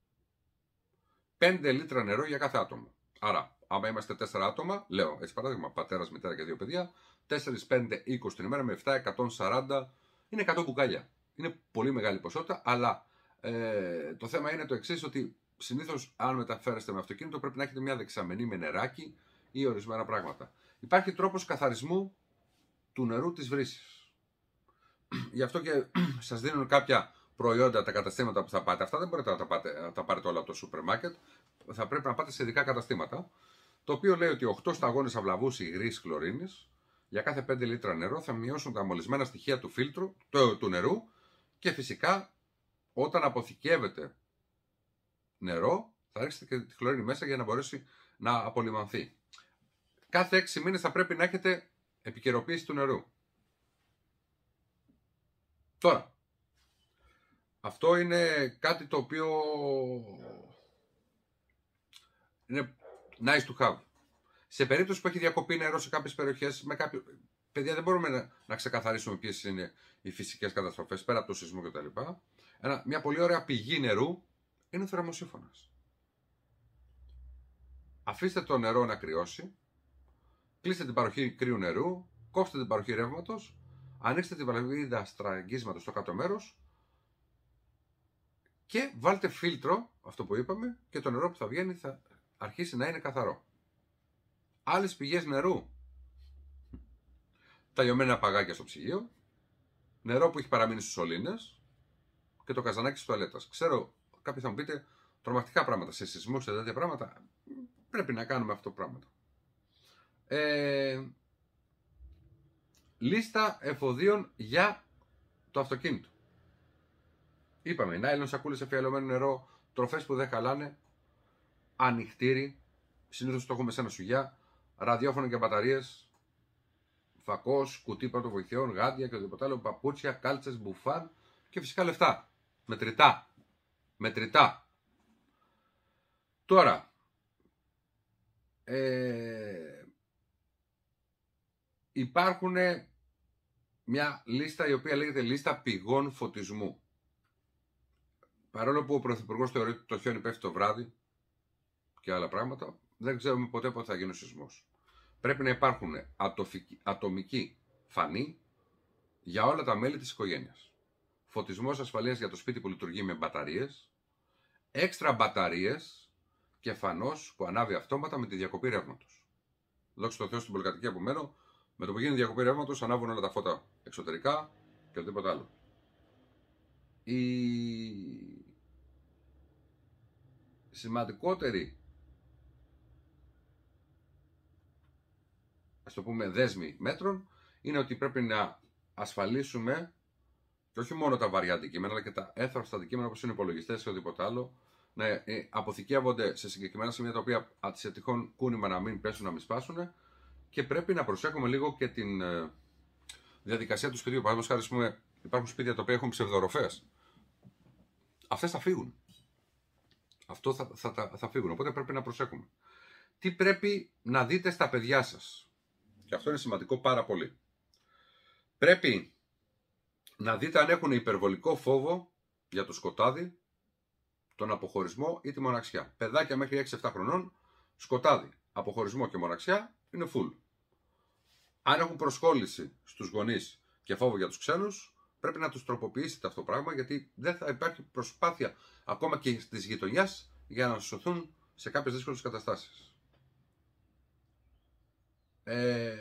πέντε λίτρα νερό για κάθε άτομο. Άρα, άμα είμαστε τέσσερα άτομα, λέω έτσι παράδειγμα, πατέρας, μητέρα και δύο παιδιά, τέσσερα, πέντε, είκοσι την ημέρα με επτά, εκατόν σαράντα, είναι εκατό μπουκάλια. Είναι πολύ μεγάλη ποσότητα, αλλά ε, το θέμα είναι το εξής, ότι συνήθως αν μεταφέρεστε με αυτοκίνητο πρέπει να έχετε μια δεξαμενή με νεράκι ή ορισμένα πράγματα. Υπάρχει τρόπος καθαρισμού του νερού της βρύσης. Γι' αυτό και σας δίνουν κάποια προϊόντα, τα καταστήματα που θα πάτε, αυτά δεν μπορείτε να τα, πάτε, να τα πάρετε όλα από το σούπερ μάρκετ. Θα πρέπει να πάτε σε ειδικά καταστήματα. Το οποίο λέει ότι οκτώ σταγόνες αυλαβούς υγρής χλωρίνης για κάθε πέντε λίτρα νερό θα μειώσουν τα μολυσμένα στοιχεία του φίλτρου, του, του νερού, και φυσικά όταν αποθηκεύετε νερό θα ρίξετε και τη χλωρίνη μέσα για να μπορέσει να απολυμανθεί. Κάθε έξι μήνες θα πρέπει να έχετε επικαιροποίηση του νερού. Τώρα, αυτό είναι κάτι το οποίο είναι nice to have. Σε περίπτωση που έχει διακοπεί νερό σε κάποιες περιοχές, με κάποιο... παιδιά, δεν μπορούμε να, να ξεκαθαρίσουμε ποιες είναι οι φυσικές καταστροφές πέρα από το σεισμό κτλ. Ένα, μια πολύ ωραία πηγή νερού είναι ο θερμοσύφωνας. Αφήστε το νερό να κρυώσει, κλείστε την παροχή κρύου νερού, κόψτε την παροχή ρεύματος, ανοίξτε την βαλβίδα στραγγίσματος στο κάτω μέρος και βάλτε φίλτρο, αυτό που είπαμε, και το νερό που θα βγαίνει θα αρχίσει να είναι καθαρό. Άλλες πηγές νερού: τα λιωμένα παγάκια στο ψυγείο, νερό που έχει παραμείνει στους σωλήνες και το καζανάκι της τουαλέτας. Ξέρω, κάποιοι θα μου πείτε, τρομακτικά πράγματα, σε σεισμούς, σε τέτοια πράγματα, πρέπει να κάνουμε αυτό το πράγμα. Ε, λίστα εφοδίων για το αυτοκίνητο. Είπαμε, νάιλον σακούλες εφιαλωμένο νερό, τροφές που δεν χαλάνε, ανοιχτήρι, συνήθως το έχουμε σε ένα σουγιά, ραδιόφωνο και μπαταρίες, φακός, κουτί πρωτοβοηθειών, γάντια και οτιδήποτε άλλο, παπούτσια, κάλτσες, μπουφάν και φυσικά λεφτά. Μετρητά. Μετρητά. Τώρα, ε, υπάρχουν μια λίστα η οποία λέγεται λίστα πηγών φωτισμού. Παρόλο που ο Πρωθυπουργός θεωρεί ότι το χιόνι πέφτει το βράδυ και άλλα πράγματα, δεν ξέρουμε ποτέ πότε θα γίνει ο σεισμός. Πρέπει να υπάρχουν ατομικοί φανοί για όλα τα μέλη της οικογένειας. Φωτισμός ασφαλείας για το σπίτι που λειτουργεί με μπαταρίες, έξτρα μπαταρίες και φανός που ανάβει αυτόματα με τη διακοπή ρεύματος. Δόξα τω Θεώ, στην πολυκατοικία που μένω, με το που γίνει διακοπή ρεύματος ανάβουν όλα τα φώτα εξωτερικά και οτιδήποτε άλλο. Η σημαντικότερη, ας το πούμε, δέσμη μέτρων είναι ότι πρέπει να ασφαλίσουμε και όχι μόνο τα βαριά αντικείμενα, αλλά και τα έθραυστα αντικείμενα όπως είναι υπολογιστές ή οτιδήποτε άλλο, να αποθηκεύονται σε συγκεκριμένα σημεία τα οποία σε τυχόν κούνημα να μην πέσουν, να μην σπάσουν, και πρέπει να προσέχουμε λίγο και την διαδικασία του σπιτιού. Παραδείγματος χάρη, υπάρχουν σπίτια τα οποία έχουν ψευδοροφές. Αυτές θα φύγουν. Αυτό θα, θα, θα, θα φύγουν. Οπότε πρέπει να προσέχουμε. Τι πρέπει να δείτε στα παιδιά σας. Και αυτό είναι σημαντικό πάρα πολύ. Πρέπει να δείτε αν έχουν υπερβολικό φόβο για το σκοτάδι, τον αποχωρισμό ή τη μοναξιά. Παιδάκια μέχρι έξι επτά χρονών, σκοτάδι, αποχωρισμό και μοναξιά είναι full. Αν έχουν προσκόλληση στους γονείς και φόβο για τους ξένους, πρέπει να τους τροποποιήσετε αυτό το πράγμα, γιατί δεν θα υπάρχει προσπάθεια ακόμα και της γειτονιάς για να σωθούν σε κάποιες δύσκολες καταστάσεις. Ε,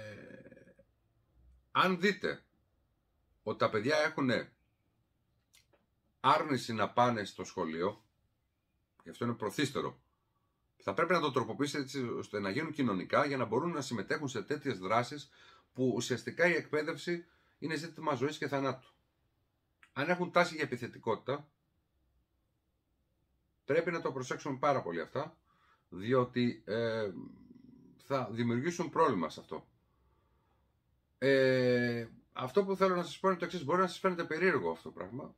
αν δείτε ότι τα παιδιά έχουν άρνηση να πάνε στο σχολείο, και αυτό είναι προθύστερο, θα πρέπει να το τροποποιήσετε έτσι ώστε να γίνουν κοινωνικά για να μπορούν να συμμετέχουν σε τέτοιες δράσεις που ουσιαστικά η εκπαίδευση είναι ζήτημα ζωής και θανάτου. Αν έχουν τάση για επιθετικότητα, πρέπει να το προσέξουμε πάρα πολύ αυτά, διότι ε, θα δημιουργήσουν πρόβλημα σε αυτό. Ε, αυτό που θέλω να σας πω είναι το εξής. Μπορεί να σας φαίνεται περίεργο αυτό το πράγμα,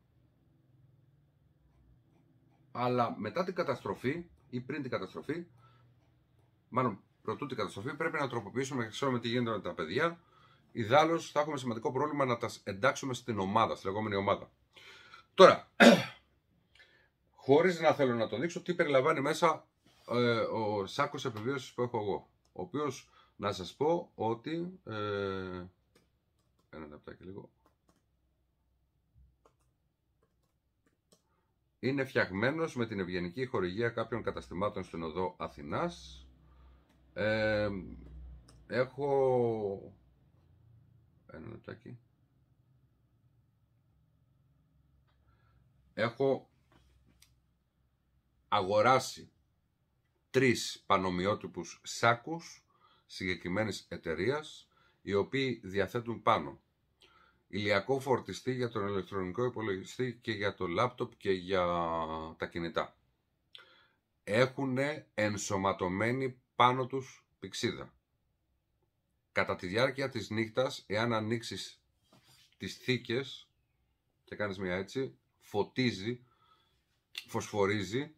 αλλά μετά την καταστροφή ή πριν την καταστροφή, μάλλον προτού την καταστροφή, πρέπει να τροποποιήσουμε και ξέρουμε τι γίνεται με τα παιδιά. Ιδάλλως θα έχουμε σημαντικό πρόβλημα να τα εντάξουμε στην ομάδα, στη λεγόμενη ομάδα. Τώρα, χωρίς να θέλω να το δείξω, τι περιλαμβάνει μέσα ε, ο σάκος επιβίωσης που έχω εγώ, ο οποίος, να σας πω ότι ε, ένα λεπτάκι λίγο, είναι φτιαγμένος με την ευγενική χορηγία κάποιων καταστημάτων στην οδό Αθηνάς. Ε, έχω ένα λεπτάκι. έχω αγοράσει τρεις πανομοιότυπους σάκους συγκεκριμένης εταιρείας, οι οποίοι διαθέτουν πάνω ηλιακό φορτιστή για τον ηλεκτρονικό υπολογιστή και για το λάπτοπ και για τα κινητά. Έχουν ενσωματωμένη πάνω τους πηξίδα. Κατά τη διάρκεια της νύχτας, εάν ανοίξεις τις θήκες και κάνεις μια έτσι, φωτίζει, φωσφορίζει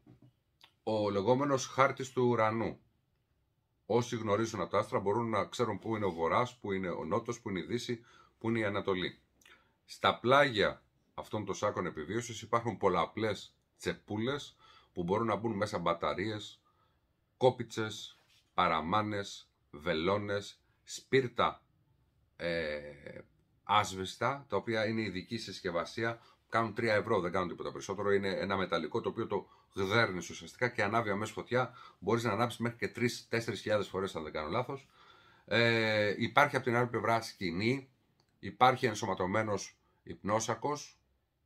ο λεγόμενος χάρτης του ουρανού. Όσοι γνωρίζουν από τα άστρα μπορούν να ξέρουν πού είναι ο βορράς, πού είναι ο νότος, πού είναι η δύση, πού είναι η ανατολή. Στα πλάγια αυτών των σάκων επιβίωσης υπάρχουν πολλαπλές τσεπούλες που μπορούν να μπουν μέσα μπαταρίες, κόπιτσες, παραμάνες, βελόνες, σπίρτα ε, άσβεστα, τα οποία είναι ειδική συσκευασία, κάνουν τρία ευρώ, δεν κάνουν τίποτα περισσότερο. Είναι ένα μεταλλικό το οποίο το γδέρνεις ουσιαστικά και ανάβει αμέσως φωτιά. Μπορείς να ανάψεις μέχρι και τρεις με τέσσερις χιλιάδες φορές, αν δεν κάνω λάθος. Ε, υπάρχει από την άλλη πλευρά σκηνή, υπάρχει ενσωματωμένος υπνόσακος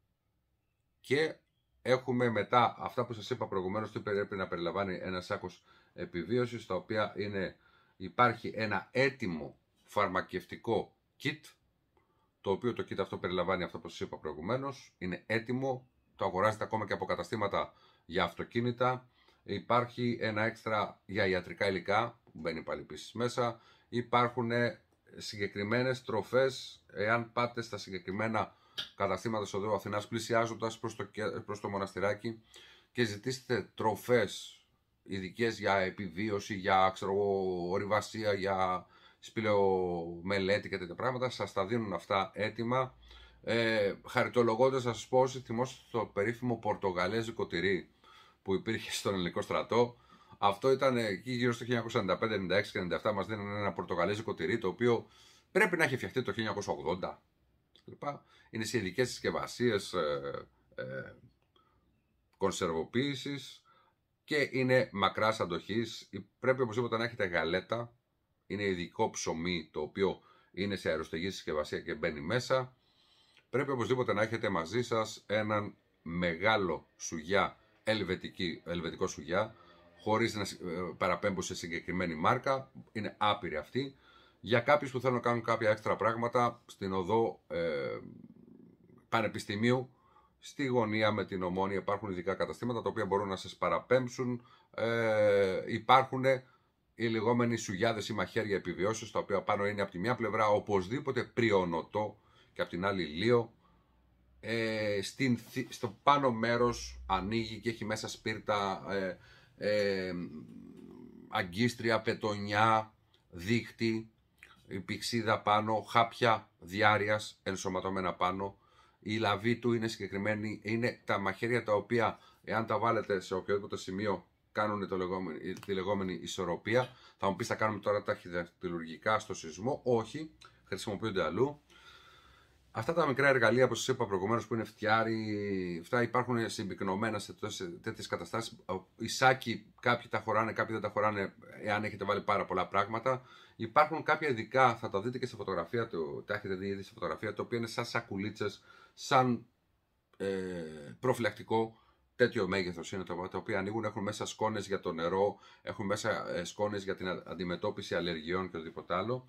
και έχουμε μετά αυτά που σας είπα προηγουμένως, τι πρέπει να περιλαμβάνει ένας σάκος επιβίωσης, τα οποία είναι, υπάρχει ένα έτοιμο φαρμακευτικό kit, το οποίο το kit αυτό περιλαμβάνει αυτό που σας είπα προηγουμένως, είναι έτοιμο, το αγοράζετε ακόμα και από καταστήματα για αυτοκίνητα. Υπάρχει ένα έξτρα για ιατρικά υλικά που μπαίνει πάλι επίσης μέσα. Υπάρχουν συγκεκριμένες τροφές, εάν πάτε στα συγκεκριμένα καταστήματα στο Δήμο Αθηνάς πλησιάζοντας προς το, προς το μοναστηράκι και ζητήσετε τροφές ειδικές για επιβίωση, για ξέρω, ορειβασία, για σπηλαιομελέτη και τέτοια πράγματα, σας τα δίνουν αυτά έτοιμα. Ε, χαριτολογώντας να σας πω, όσοι θυμόστε το περίφημο πορτογαλέζικο τυρί που υπήρχε στον ελληνικό στρατό, αυτό ήταν εκεί γύρω στο χίλια εννιακόσια ενενήντα πέντε, ενενήντα έξι και ενενήντα επτά, μας δίνουν ένα πορτογαλέζικο τυρί, το οποίο πρέπει να έχει φτιαχτεί το χίλια εννιακόσια ογδόντα. Είναι σε ειδικές συσκευασίες ε, ε, κονσερβοποίησης και είναι μακράς αντοχής. Πρέπει οπωσδήποτε να έχετε γαλέτα. Είναι ειδικό ψωμί το οποίο είναι σε αεροστεγή συσκευασία και μπαίνει μέσα. Πρέπει οπωσδήποτε να έχετε μαζί σας έναν μεγάλο σουγιά, ελβετική, ελβετικό σουγιά, χωρίς να παραπέμπω σε συγκεκριμένη μάρκα. Είναι άπειρη αυτή. Για κάποιους που θέλουν να κάνουν κάποια έξτρα πράγματα, στην οδό ε, Πανεπιστημίου, στη γωνία με την Ομόνια, υπάρχουν ειδικά καταστήματα τα οποία μπορούν να σας παραπέμψουν. Ε, υπάρχουν οι λεγόμενοι σουγιάδες ή μαχαίρια επιβιώσεως, τα οποία πάνω είναι από τη μια πλευρά οπωσδήποτε πριονοτό και από την άλλη λίο. Ε, στην, στο πάνω μέρος ανοίγει και έχει μέσα σπίρτα, ε, ε, αγκίστρια, πετονιά, δίχτυ, η πηξίδα πάνω, χάπια διάρειας ενσωματωμένα πάνω. Η λαβή του είναι συγκεκριμένη, είναι τα μαχαίρια τα οποία εάν τα βάλετε σε οποιοδήποτε σημείο κάνουν το λεγόμενη, τη λεγόμενη ισορροπία. Θα μου πεις, θα κάνουμε τώρα τα χειρουργικά στο σεισμό? Όχι, χρησιμοποιούνται αλλού. Αυτά τα μικρά εργαλεία που σας είπα προηγουμένως που είναι φτιάρι, αυτά υπάρχουν συμπυκνωμένα σε τέτοιες καταστάσεις. Οι σάκοι, κάποιοι τα χωράνε, κάποιοι δεν τα χωράνε, εάν έχετε βάλει πάρα πολλά πράγματα. Υπάρχουν κάποια ειδικά, θα τα δείτε και στη φωτογραφία, το, τα έχετε δει ήδη στη φωτογραφία, τα οποία είναι σαν σακουλίτσες, σαν ε, προφυλακτικό. Τέτοιο μέγεθος είναι τα οποία ανοίγουν, έχουν μέσα σκόνες για το νερό, έχουν μέσα ε, σκόνες για την αντιμετώπιση αλλεργιών και οτιδήποτε άλλο.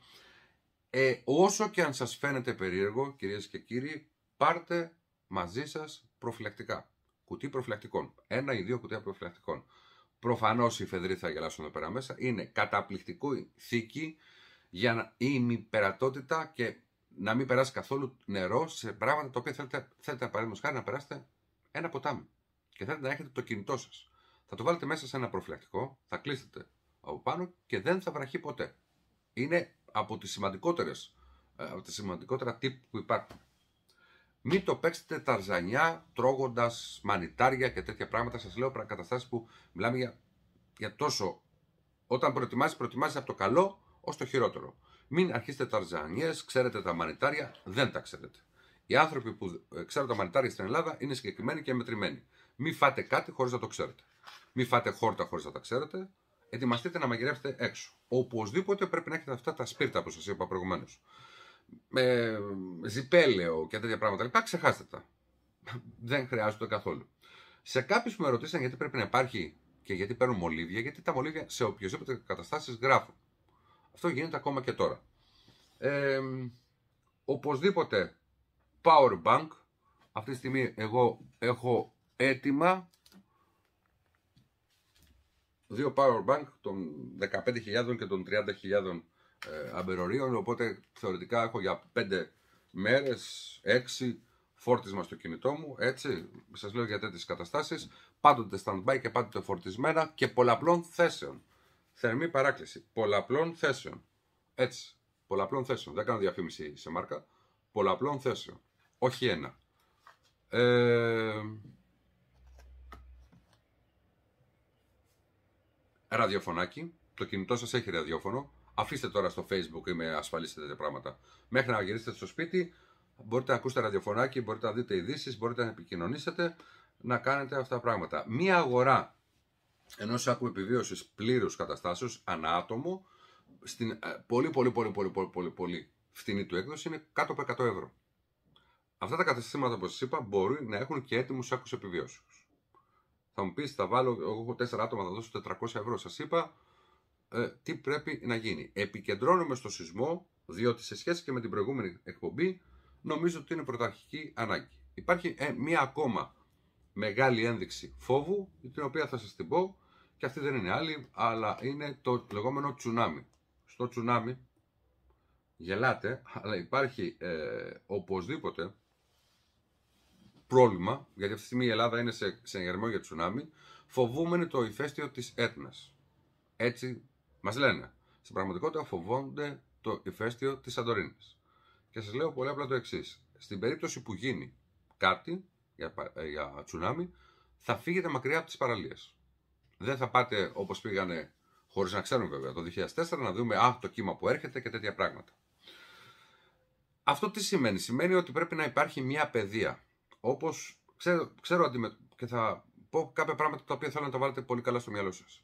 Ε, όσο και αν σας φαίνεται περίεργο, κυρίες και κύριοι, πάρτε μαζί σας προφυλακτικά. Κουτί προφυλακτικών. Ένα ή δύο κουτιά προφυλακτικών. Προφανώς οι φεδροί θα γελάσουν εδώ πέρα μέσα. Είναι καταπληκτικό θήκη για να ημιπερατότητα και να μην περάσει καθόλου νερό σε πράγματα τα οποία θέλετε, θέλετε παραδείγματος χάρη να περάσετε ένα ποτάμι. Και θέλετε να έχετε το κινητό σας. Θα το βάλετε μέσα σε ένα προφυλακτικό, θα κλείσετε από πάνω και δεν θα βραχεί ποτέ. Είναι από τις σημαντικότερες, από τις σημαντικότερα tip που υπάρχουν. Μην το παίξετε ταρζανιά τρώγοντας μανιτάρια και τέτοια πράγματα. Σας λέω καταστάσεις που μιλάμε για, για τόσο. Όταν προετοιμάζεις, προετοιμάζεις από το καλό ως το χειρότερο. Μην αρχίσετε ταρζανιές, ξέρετε τα μανιτάρια, δεν τα ξέρετε. Οι άνθρωποι που ξέρουν τα μανιτάρια στην Ελλάδα είναι συγκεκριμένοι και μετρημένοι. Μην φάτε κάτι χωρίς να το ξέρετε. Μην φάτε χόρτα χωρίς να τα ξέρετε. Ετοιμαστείτε να μαγειρεύετε έξω. Οπωσδήποτε πρέπει να έχετε αυτά τα σπίρτα που σας είπα προηγουμένως. Με ζιπέλαιο και τέτοια πράγματα λοιπά, ξεχάστε τα. δεν χρειάζονται καθόλου. Σε κάποιους που με ρωτήσαν γιατί πρέπει να υπάρχει και γιατί παίρνουν μολύβια, γιατί τα μολύβια σε οποιοσδήποτε καταστάσεις γράφουν. Αυτό γίνεται ακόμα και τώρα. Ε, οπωσδήποτε power bank. Αυτή τη στιγμή εγώ έχω έτοιμα δύο power bank των δεκαπέντε χιλιάδες και των τριάντα χιλιάδες ε, αμπερορίων, οπότε θεωρητικά έχω για πέντε μέρες, έξι φόρτισμα στο κινητό μου, έτσι, σας λέω για τέτοιες καταστάσεις, πάντοτε stand-by και πάντοτε φορτισμένα και πολλαπλών θέσεων. Θερμή παράκληση, πολλαπλών θέσεων, έτσι, πολλαπλών θέσεων, δεν κάνω διαφήμιση σε μάρκα, πολλαπλών θέσεων, όχι ένα. Ε... Ραδιοφωνάκι, το κινητό σας έχει ραδιόφωνο, αφήστε τώρα στο Facebook ή με ασφαλείς τέτοια πράγματα. Μέχρι να γυρίσετε στο σπίτι, μπορείτε να ακούσετε ραδιοφωνάκι, μπορείτε να δείτε ειδήσεις, μπορείτε να επικοινωνήσετε, να κάνετε αυτά τα πράγματα. Μία αγορά ενός σάκου επιβίωσης πλήρους καταστάσεως, ανά άτομο, στην πολύ πολύ πολύ πολύ πολύ πολύ, πολύ φθηνή του έκδοση είναι κάτω από εκατό ευρώ. Αυτά τα καταστήματα που σας είπα μπορεί να έχουν και έτοιμους σάκους επιβίωσης. Θα μου πεις, θα βάλω, εγώ έχω τέσσερα άτομα, θα δώσω τετρακόσια ευρώ. Σας είπα ε, τι πρέπει να γίνει. Επικεντρώνομαι στο σεισμό, διότι σε σχέση και με την προηγούμενη εκπομπή, νομίζω ότι είναι πρωταρχική ανάγκη. Υπάρχει ε, μία ακόμα μεγάλη ένδειξη φόβου, την οποία θα σας την πω, και αυτή δεν είναι άλλη, αλλά είναι το λεγόμενο τσουνάμι. Στο τσουνάμι, γελάτε, αλλά υπάρχει ε, οπωσδήποτε πρόβλημα, γιατί αυτή τη στιγμή η Ελλάδα είναι σε, σε εγερμό για τσουνάμι, φοβούμενοι το ηφαίστειο της Έτνας. Έτσι μας λένε. Στην πραγματικότητα φοβόνται το ηφαίστειο της Σαντορίνης. Και σας λέω πολύ απλά το εξής. Στην περίπτωση που γίνει κάτι για, για τσουνάμι, θα φύγετε μακριά από τις παραλίες. Δεν θα πάτε όπως πήγανε, χωρίς να ξέρουν βέβαια, το δύο χιλιάδες τέσσερα, να δούμε α, το κύμα που έρχεται και τέτοια πράγματα. Αυτό τι σημαίνει? Σημαίνει ότι πρέπει να υπάρχει μια παιδεία. Όπως ξέρω, ξέρω αντιμε... και θα πω κάποια πράγματα τα οποία θέλω να τα βάλετε πολύ καλά στο μυαλό σας.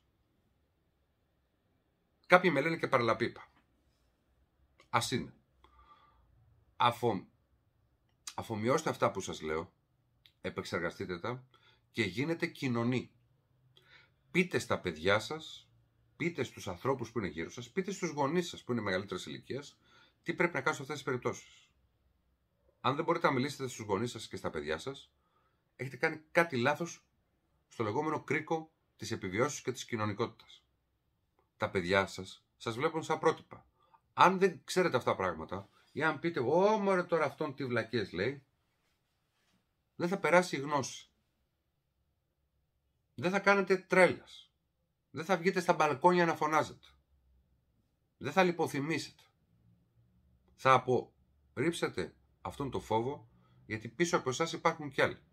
Κάποιοι με λένε και παραλαπίπα. Ας είναι. Αφο... Αφομοιώστε αυτά που σας λέω, επεξεργαστείτε τα και γίνετε κοινωνοί. Πείτε στα παιδιά σας, πείτε στους ανθρώπους που είναι γύρω σας, πείτε στους γονείς σας που είναι μεγαλύτερης ηλικίας, τι πρέπει να κάνουν σε αυτές τις περιπτώσεις. Αν δεν μπορείτε να μιλήσετε στους γονείς σας και στα παιδιά σας, έχετε κάνει κάτι λάθος στο λεγόμενο κρίκο της επιβιώσεως και της κοινωνικότητας. Τα παιδιά σας σας βλέπουν σαν πρότυπα. Αν δεν ξέρετε αυτά τα πράγματα, ή αν πείτε, Ω, μωρέ τώρα αυτόν τι βλακίες λέει, δεν θα περάσει η γνώση. Δεν θα κάνετε τρέλας. Δεν θα βγείτε στα μπαλκόνια να φωνάζετε. Δεν θα λιποθυμήσετε. Θα απορρίψετε αυτόν τον φόβο, γιατί πίσω από εσάς υπάρχουν κι άλλοι.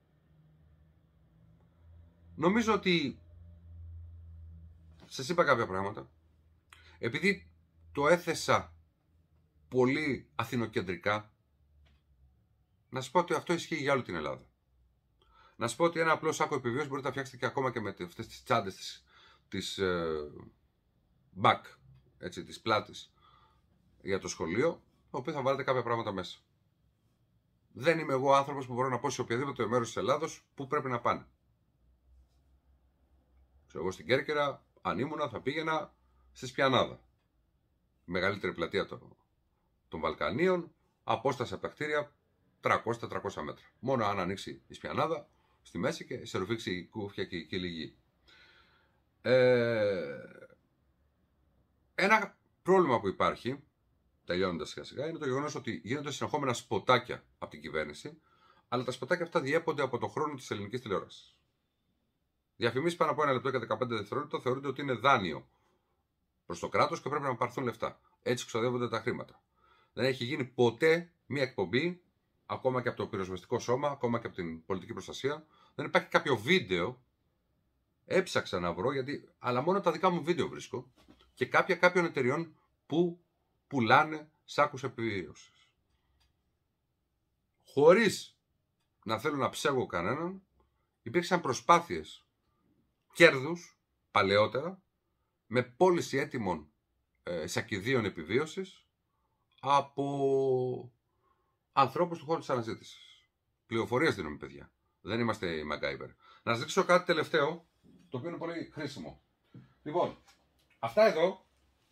Νομίζω ότι σας είπα κάποια πράγματα. Επειδή το έθεσα πολύ αθηνοκεντρικά, να σας πω ότι αυτό ισχύει για όλη την Ελλάδα. Να σας πω ότι ένα απλό σάκο επιβίωσης μπορείτε να φτιάξετε και ακόμα και με αυτές τις τσάντες της, της ε, back, έτσι, της πλάτης για το σχολείο, το οποίο θα βάλετε κάποια πράγματα μέσα. Δεν είμαι εγώ άνθρωπος που μπορώ να πω σε οποιαδήποτε μέρος της Ελλάδος που πρέπει να πάνε. Ξέρω, εγώ στην Κέρκυρα, αν ήμουνα, θα πήγαινα στη Σπιανάδα. Μεγαλύτερη πλατεία των, των Βαλκανίων, απόσταση από τα κτίρια τριακόσια με τετρακόσια μέτρα. Μόνο αν ανοίξει η Σπιανάδα στη μέση και σε ρουφήξει η Κούφια και η Κυλιγή. Ε, ένα πρόβλημα που υπάρχει, τελειώνοντας σιγά σιγά, είναι το γεγονός ότι γίνονται συνεχόμενα σποτάκια από την κυβέρνηση, αλλά τα σποτάκια αυτά διέπονται από τον χρόνο της ελληνικής τηλεόρασης. Διαφημίσεις πάνω από ένα λεπτό και δεκαπέντε δευτερόλεπτα θεωρείται ότι είναι δάνειο προς το κράτος και πρέπει να πάρθουν λεφτά. Έτσι ξοδεύονται τα χρήματα. Δεν έχει γίνει ποτέ μια εκπομπή, ακόμα και από το πυροσβεστικό σώμα, ακόμα και από την πολιτική προστασία. Δεν υπάρχει κάποιο βίντεο. Έψαξα να βρω, γιατί, αλλά μόνο τα δικά μου βίντεο βρίσκω, και κάποια κάποιων εταιριών που πουλάνε σάκους επιβίωσης. Χωρίς να θέλω να ψέγω κανέναν, υπήρξαν προσπάθειες κέρδους παλαιότερα με πώληση έτοιμων ε, σακιδίων επιβίωσης από ανθρώπους του χώρου της αναζήτησης. Πληροφορίες δίνουμε, παιδιά. Δεν είμαστε οι MacGyver. Να σας δείξω κάτι τελευταίο, το οποίο είναι πολύ χρήσιμο. Λοιπόν, αυτά εδώ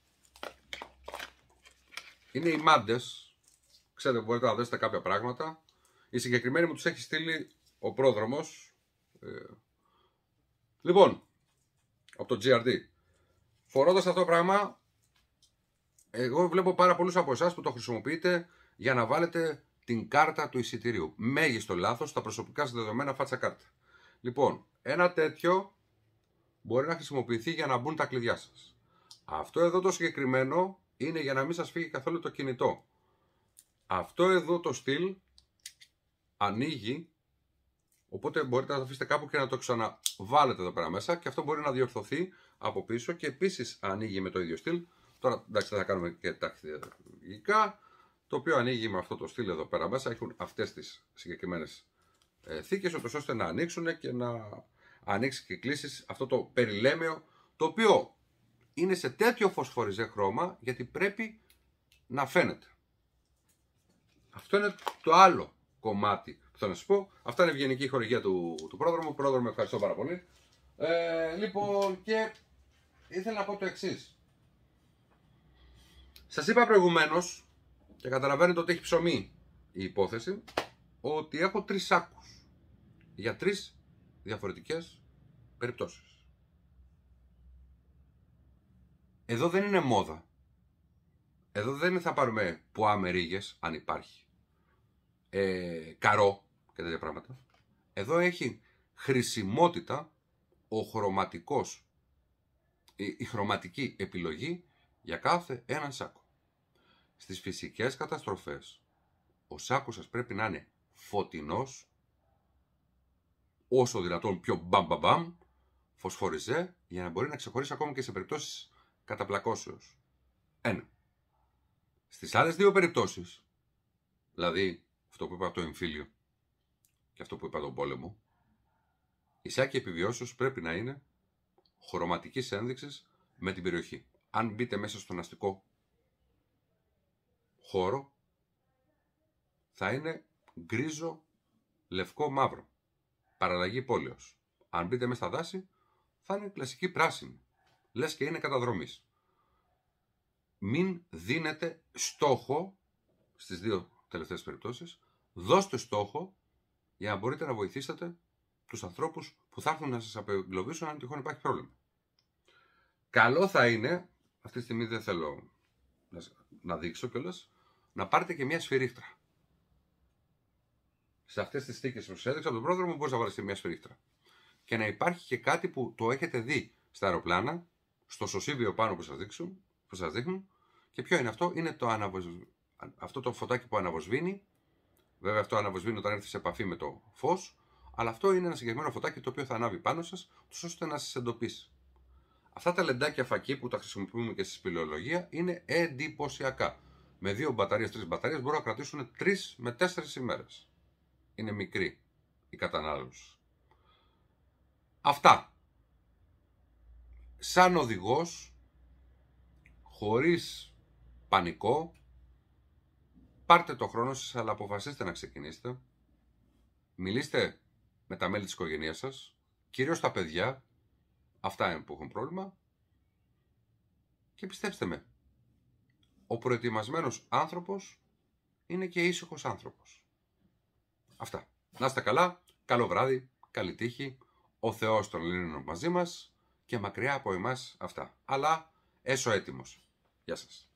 είναι οι μάντες. Ξέρετε, μπορείτε να δέσετε κάποια πράγματα. Η συγκεκριμένη μου τους έχει στείλει ο πρόδρομος. Ε, λοιπόν, από το τζι αρ ντι. Φορώντας αυτό το πράγμα, εγώ βλέπω πάρα πολλούς από εσάς που το χρησιμοποιείτε για να βάλετε την κάρτα του εισιτηρίου. Μέγιστο λάθος στα προσωπικά σας δεδομένα φάτσα κάρτα. Λοιπόν, ένα τέτοιο μπορεί να χρησιμοποιηθεί για να μπουν τα κλειδιά σας. Αυτό εδώ το συγκεκριμένο είναι για να μην σας φύγει καθόλου το κινητό. Αυτό εδώ το στυλ ανοίγει, οπότε μπορείτε να το αφήσετε κάπου και να το ξαναβάλετε εδώ πέρα μέσα και αυτό μπορεί να διορθωθεί από πίσω και επίσης ανοίγει με το ίδιο στυλ. Τώρα εντάξει, δεν θα κάνουμε και τακτικά, το οποίο ανοίγει με αυτό το στυλ εδώ πέρα μέσα. Έχουν αυτές τις συγκεκριμένες ε, θήκες, ώστε να ανοίξουν και να ανοίξει και κλείσεις αυτό το περιλέμαιο, το οποίο είναι σε τέτοιο φωσφοριζέ χρώμα γιατί πρέπει να φαίνεται. Αυτό είναι το άλλο κομμάτι που θέλω να σας πω. Αυτά είναι η ευγενική χορηγία του, του πρόδρομου. Πρόδρομο, ευχαριστώ πάρα πολύ. Ε, λοιπόν, και ήθελα να πω το εξής. Σας είπα προηγουμένως, και καταλαβαίνετε ότι έχει ψωμί η υπόθεση, ότι έχω τρεις σάκους για τρεις διαφορετικές περιπτώσεις. Εδώ δεν είναι μόδα. Εδώ δεν θα πάρουμε πουά ρίγες, αν υπάρχει, ε, καρό και τέτοια πράγματα. Εδώ έχει χρησιμότητα ο χρωματικός, η, η χρωματική επιλογή για κάθε έναν σάκο. Στις φυσικές καταστροφές, ο σάκος σας πρέπει να είναι φωτεινός, όσο δυνατόν πιο μπαμ μπαμ μπαμ, φωσφοριζέ, για να μπορεί να ξεχωρίσει ακόμα και σε περιπτώσεις καταπλακώσεως. Ένα. Στις άλλες δύο περιπτώσεις, δηλαδή αυτό που είπα το εμφύλιο και αυτό που είπα τον πόλεμο, η σάκη επιβιώσεως πρέπει να είναι χρωματικής ένδειξης με την περιοχή. Αν μπείτε μέσα στον αστικό χώρο, θα είναι γκρίζο, λευκό, μαύρο. Παραλλαγή πόλεως. Αν μπείτε μέσα στα δάση, θα είναι κλασική πράσινη. Λες και είναι καταδρομής. Μην δίνετε στόχο στις δύο τελευταίες περιπτώσεις. Δώστε στόχο για να μπορείτε να βοηθήσετε τους ανθρώπους που θα έρθουν να σας απεγκλωβίσουν αν τυχόν υπάρχει πρόβλημα. Καλό θα είναι, αυτή τη στιγμή δεν θέλω να, να δείξω κιόλας, να πάρετε και μια σφυρίχτρα. Σε αυτές τις θήκες που σας έδειξα από τον πρόδρομο μπορείς να βάλεις και μια σφυρίχτρα. Και να υπάρχει και κάτι που το έχετε δει στα αεροπλάνα, στο σωσίβιο πάνω που σας, δείξουν, που σας δείχνουν. Και ποιο είναι αυτό? Είναι το, αναβοσ... αυτό το φωτάκι που αναβοσβήνει. Βέβαια αυτό αναβοσβήνει όταν έρθει σε επαφή με το φως. Αλλά αυτό είναι ένα συγκεκριμένο φωτάκι το οποίο θα ανάβει πάνω σας, ώστε να σας εντοπίσει. Αυτά τα λεντάκια φακή που τα χρησιμοποιούμε και στη σπηλαιολογία είναι εντυπωσιακά. Με δύο μπαταρίες, τρεις μπαταρίες μπορούν να κρατήσουν τρεις με τέσσερις ημέρες. Είναι μικρή η κατανάλωση. Αυτά. Σαν οδηγός, χωρίς πανικό, πάρτε το χρόνο σας, αλλά αποφασίστε να ξεκινήσετε. Μιλήστε με τα μέλη της οικογένειας σας, κυρίως τα παιδιά, αυτά είναι που έχουν πρόβλημα. Και πιστέψτε με, ο προετοιμασμένος άνθρωπος είναι και ήσυχος άνθρωπος. Αυτά. Να είστε καλά, καλό βράδυ, καλή τύχη, ο Θεός των Ελλήνων μαζί μας και μακριά από εμάς αυτά. Αλλά έσω έτοιμος. Γεια σας.